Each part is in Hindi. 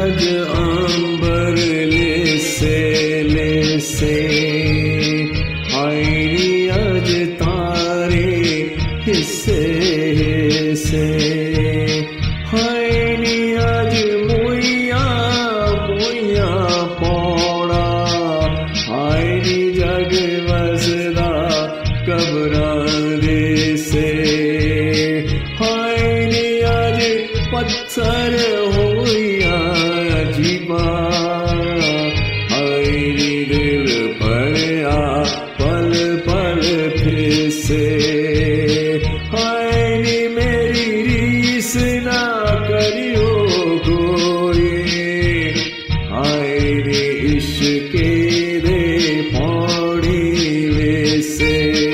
अज aMbar लिसे लिसे हाय नी अज तारे hisse hisse हाय नी अज moeeyaaN pauna हाय नी जग vasda kabaraaN disse हाय नी अज pathar hoeeyaaN jeebhaaN हाय नी दिल भरिया पल पल phisse हाय नी मेरी rees ना kareeyo कोई हाय नी इश्के दे पानी visse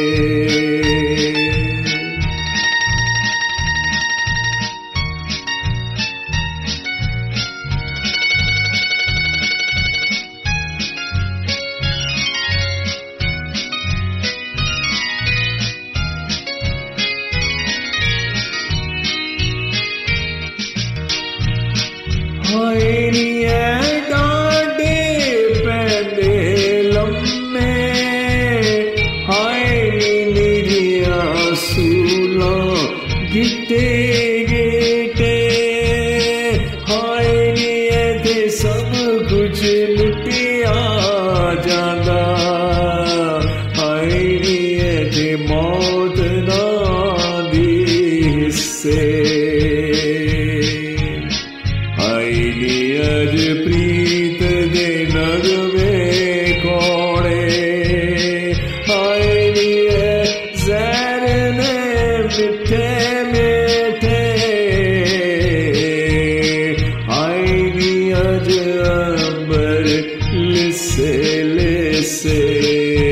हाय नी DaaDHe paeNDe lamme हाय नी NireeyaaN soolaaN giTe giTe हाय नी Ethe सब कुछ लुटिया जांदा हाय नी Ethe मौत ना दी hisse हाय नी अज प्रीत दे नगमे कोड़े हाय नी ज़हर ने मिठे मिठे हाय नी अज aMbar लिसे लिसे